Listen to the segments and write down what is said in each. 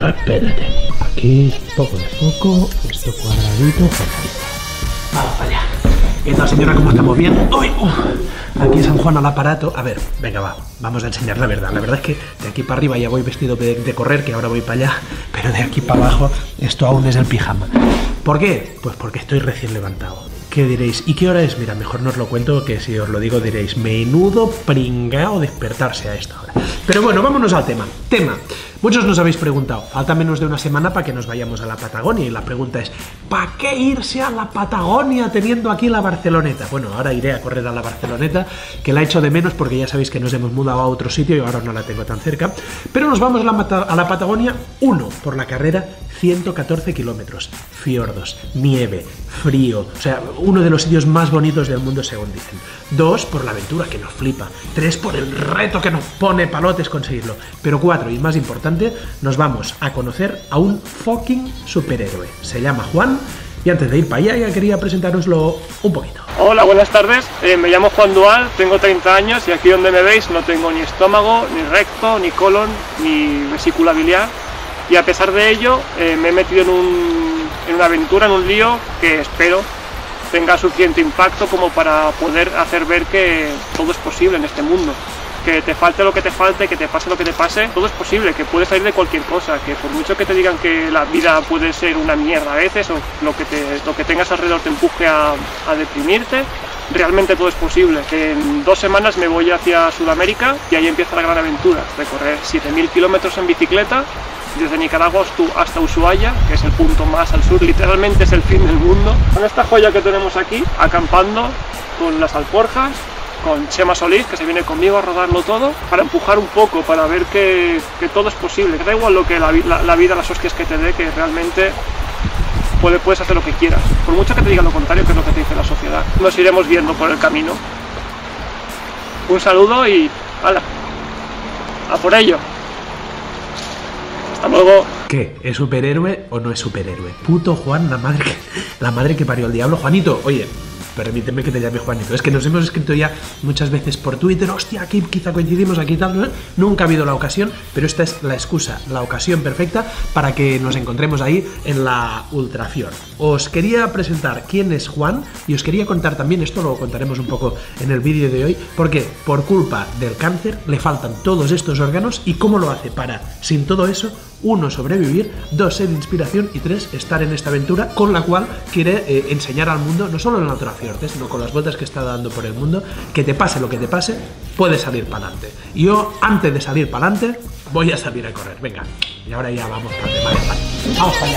Espérate. Aquí, poco de foco, esto cuadradito, vamos para allá. ¿Qué tal, señora? ¿Cómo estamos? ¿Bien? ¡Uy! Aquí San Juan al aparato. A ver, venga, vamos a enseñar la verdad. La verdad es que de aquí para arriba ya voy vestido de correr, que ahora voy para allá, pero de aquí para abajo esto aún es el pijama. ¿Por qué? Pues porque estoy recién levantado. ¿Qué diréis? ¿Y qué hora es? Mira, mejor no os lo cuento, que si os lo digo diréis, menudo pringao despertarse a esta hora. Pero bueno, vámonos al tema. Muchos nos habéis preguntado, falta menos de una semana para que nos vayamos a la Patagonia, y la pregunta es, ¿para qué irse a la Patagonia teniendo aquí la Barceloneta? Bueno, ahora iré a correr a la Barceloneta, que la echo de menos porque ya sabéis que nos hemos mudado a otro sitio y ahora no la tengo tan cerca, pero nos vamos a la Patagonia, uno, por la carrera, 114 kilómetros, fiordos, nieve, frío, o sea, uno de los sitios más bonitos del mundo según dicen. 2, por la aventura que nos flipa. 3, por el reto que nos pone palotes conseguirlo. Pero 4, y más importante, nos vamos a conocer a un fucking superhéroe. Se llama Juan, y antes de ir para allá ya quería presentároslo un poquito. Hola, buenas tardes, me llamo Juan Dual, tengo 30 años y aquí donde me veis no tengo ni estómago, ni recto, ni colon, ni vesícula biliar. Y a pesar de ello, me he metido en una aventura, en un lío que espero tenga suficiente impacto como para poder hacer ver que todo es posible en este mundo. Que te falte lo que te falte, que te pase lo que te pase, todo es posible, que puedes salir de cualquier cosa, que por mucho que te digan que la vida puede ser una mierda a veces, o lo que tengas alrededor te empuje a deprimirte, realmente todo es posible. Que en 2 semanas me voy hacia Sudamérica y ahí empieza la gran aventura, recorrer 7000 kilómetros en bicicleta, desde Nicaragua hasta Ushuaia, que es el punto más al sur, literalmente es el fin del mundo. Con esta joya que tenemos aquí, acampando con las alforjas, con Chema Solís, que se viene conmigo a rodarlo todo, para empujar un poco, para ver que todo es posible, que da igual lo que la vida, las hostias que te dé, que realmente puedes hacer lo que quieras, por mucho que te digan lo contrario, que es lo que te dice la sociedad. Nos iremos viendo por el camino. Un saludo y ¡hala! ¡A por ello! ¡Hasta luego! ¿Qué? ¿Es superhéroe o no es superhéroe? Puto Juan, la madre que parió al diablo. Juanito, oye, permíteme que te llame Juanito. Es que nos hemos escrito ya muchas veces por Twitter, hostia, aquí quizá coincidimos, aquí tal, ¿no? Nunca ha habido la ocasión, pero esta es la excusa, la ocasión perfecta para que nos encontremos ahí en la Ultrafiord. Os quería presentar quién es Juan y os quería contar también, esto lo contaremos un poco en el vídeo de hoy, porque por culpa del cáncer le faltan todos estos órganos y cómo lo hace para, sin todo eso, 1, sobrevivir, 2, ser inspiración y 3, estar en esta aventura con la cual quiere enseñar al mundo, no solo en la Ultrafiord, sino con las vueltas que está dando por el mundo, que te pase lo que te pase, puedes salir para adelante. Y yo, antes de salir para adelante, voy a salir a correr. Venga, y ahora ya vamos para el tema. ¡Vamos para allá!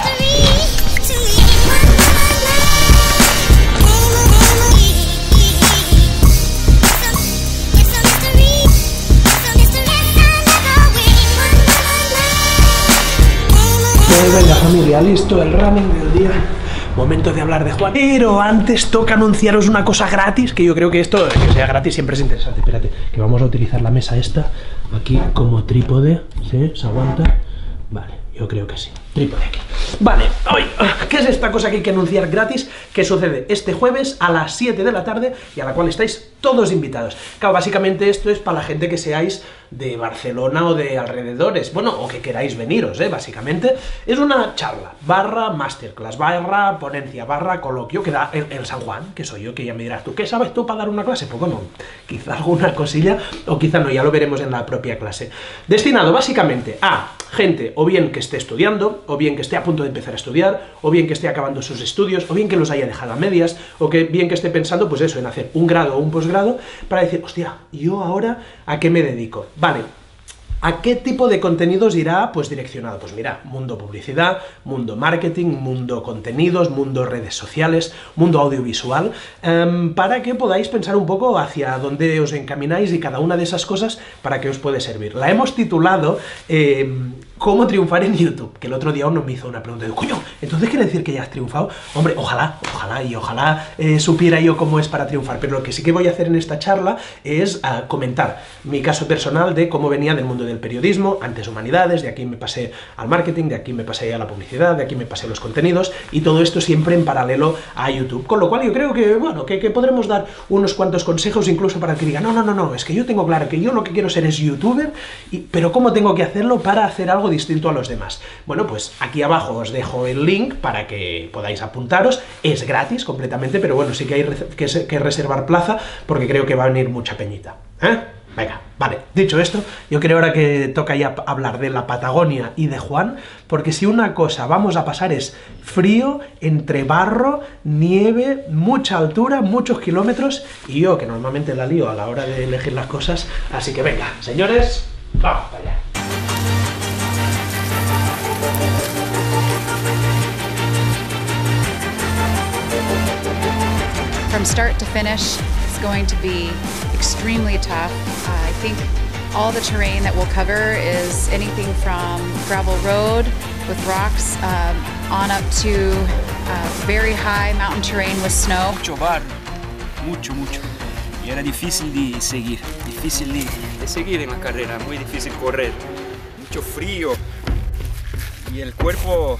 Venga, familia, listo el running del día. Momento de hablar de Juan. Pero antes toca anunciaros una cosa gratis, que yo creo que esto, que sea gratis, siempre es interesante. Espérate, que vamos a utilizar la mesa esta aquí como trípode. ¿Sí? ¿Se aguanta? Vale, yo creo que sí. Trípode aquí. Vale, hoy, ¿qué es esta cosa que hay que anunciar gratis? Que sucede este jueves a las 7 de la tarde y a la cual estáis todos invitados. Claro, básicamente esto es para la gente que seáis de Barcelona o de alrededores, bueno, o que queráis veniros, básicamente. Es una charla, barra masterclass, barra ponencia, barra coloquio, que da el San Juan, que soy yo, que ya me dirás, ¿tú qué sabes tú para dar una clase? Pues bueno, quizá alguna cosilla, o quizá no, ya lo veremos en la propia clase. Destinado básicamente a gente, o bien que esté estudiando, o bien que esté a punto de empezar a estudiar, o bien que esté acabando sus estudios, o bien que los haya dejado a medias, o que bien que esté pensando, pues eso, en hacer un grado o un posgrado, para decir, hostia, ¿yo ahora a qué me dedico? Vale, ¿a qué tipo de contenidos irá pues direccionado? Pues mira, mundo publicidad, mundo marketing, mundo contenidos, mundo redes sociales, mundo audiovisual, para que podáis pensar un poco hacia dónde os encamináis y cada una de esas cosas para que os puede servir. La hemos titulado ¿Cómo triunfar en YouTube? Que el otro día uno me hizo una pregunta de, coño, ¿entonces quiere decir que ya has triunfado? Hombre, ojalá supiera yo cómo es para triunfar, pero lo que sí que voy a hacer en esta charla es comentar mi caso personal de cómo venía del mundo del periodismo, antes humanidades, de aquí me pasé al marketing, de aquí me pasé a la publicidad, de aquí me pasé a los contenidos, y todo esto siempre en paralelo a YouTube, con lo cual yo creo que, bueno, que podremos dar unos cuantos consejos incluso para que diga, no, es que yo tengo claro que yo lo que quiero ser es youtuber, pero ¿cómo tengo que hacerlo para hacer algo algo distinto a los demás. Bueno, pues aquí abajo os dejo el link para que podáis apuntaros. Es gratis completamente, pero bueno, sí que hay que reservar plaza porque creo que va a venir mucha peñita. Venga, vale, dicho esto, yo creo ahora que toca ya hablar de la Patagonia y de Juan, porque si una cosa vamos a pasar es frío, entre barro, nieve, mucha altura, muchos kilómetros, y yo que normalmente la lío a la hora de elegir las cosas, así que venga, señores, vamos para allá. From start to finish, it's going to be extremely tough. I think all the terrain that we'll cover is anything from gravel road with rocks on up to very high mountain terrain with snow. Mucho barro, mucho. Y era difícil de seguir, difícil de seguir en la carrera, muy difícil correr. Mucho frío y el cuerpo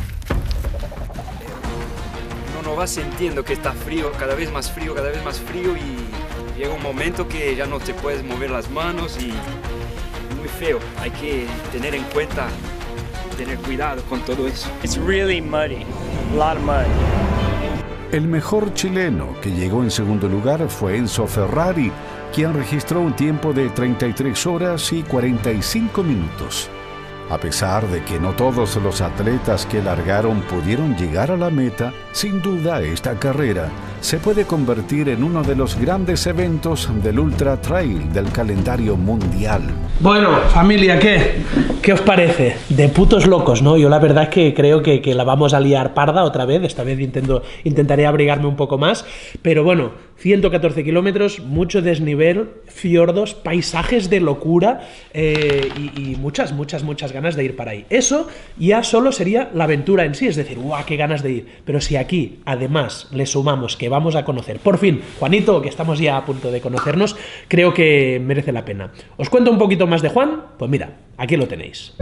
no va sintiendo que está frío, cada vez más frío y llega un momento que ya no te puedes mover las manos y muy feo. Hay que tener en cuenta, tener cuidado con todo eso. It's really muddy, a lot of mud. El mejor chileno que llegó en segundo lugar fue Enzo Ferrari, quien registró un tiempo de 33 horas y 45 minutos. A pesar de que no todos los atletas que largaron pudieron llegar a la meta, sin duda esta carrera se puede convertir en uno de los grandes eventos del Ultra Trail del calendario mundial. Bueno, familia, ¿qué os parece? De putos locos, ¿no? Yo la verdad es que creo que la vamos a liar parda otra vez, esta vez intentaré abrigarme un poco más, pero bueno, 114 kilómetros, mucho desnivel, fiordos, paisajes de locura y muchas ganas de ir para ahí. Eso ya solo sería la aventura en sí, es decir, ¡guau, qué ganas de ir! Pero si aquí, además, le sumamos que vamos a conocer, por fin, Juanito, que estamos ya a punto de conocernos, creo que merece la pena. ¿Os cuento un poquito más de Juan? Pues mira, aquí lo tenéis.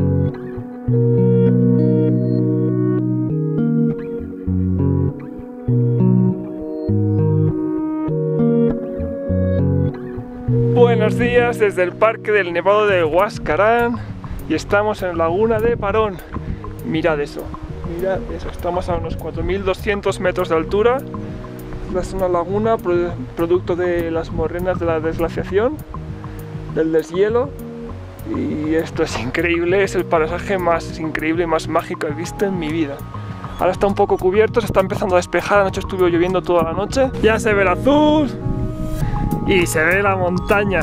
Buenos días desde el Parque del Nevado de Huascarán y estamos en Laguna de Parón. Mirad eso, estamos a unos 4.200 metros de altura. Es una laguna producto de las morrenas de la desglaciación, del deshielo, y esto es increíble, es el paisaje más increíble y más mágico que he visto en mi vida. Ahora está un poco cubierto, se está empezando a despejar, anoche estuvo lloviendo toda la noche, ya se ve el azul y se ve la montaña.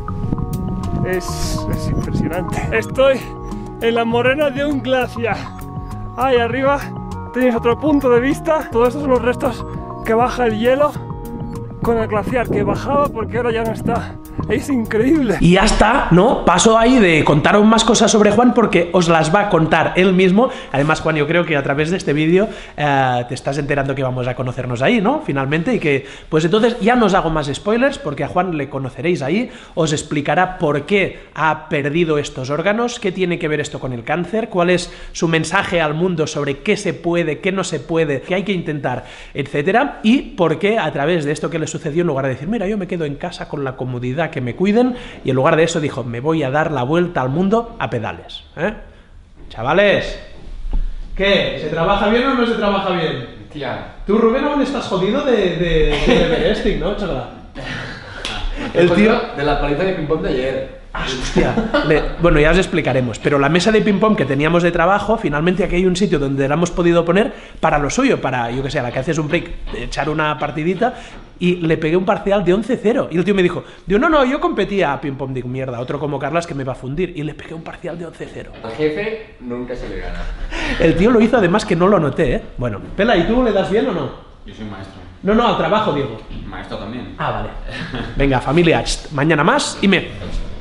Es impresionante. Estoy en la morrena de un glaciar. Ahí arriba tenéis otro punto de vista. Todos estos son los restos que baja el hielo con el glaciar que bajaba porque ahora ya no está. Es increíble. Y ya está, ¿no? Paso ahí de contaros más cosas sobre Juan porque os las va a contar él mismo. Además, Juan, yo creo que a través de este vídeo te estás enterando que vamos a conocernos ahí, ¿no? Finalmente, y que, pues entonces ya no os hago más spoilers porque a Juan le conoceréis ahí, os explicará por qué ha perdido estos órganos, qué tiene que ver esto con el cáncer, cuál es su mensaje al mundo sobre qué se puede, qué no se puede, qué hay que intentar, etcétera, y por qué a través de esto que le sucedió, en lugar de decir, mira, yo me quedo en casa con la comodidad que me cuiden, y en lugar de eso dijo, me voy a dar la vuelta al mundo a pedales. Chavales, ¿qué? ¿Se trabaja bien o no se trabaja bien? Tía. Tú, Rubén, aún estás jodido de Everesting, ¿no, chaval? El tío... De la paliza de ping-pong de ayer. Hostia. Bueno, ya os explicaremos, pero la mesa de ping-pong que teníamos de trabajo, finalmente aquí hay un sitio donde la hemos podido poner para lo suyo, para, yo que sé, a la que haces un break, echar una partidita, y le pegué un parcial de 11-0, y el tío me dijo, no, yo competía a ping-pong, digo, mierda, otro como Carlas que me va a fundir, y le pegué un parcial de 11-0. Al jefe nunca se le gana. El tío lo hizo, además que no lo noté, ¿eh? Bueno, Pela, ¿y tú le das bien o no? Yo soy maestro. No, al trabajo, Diego. Maestro también. Ah, vale. Venga, familia, mañana más y me...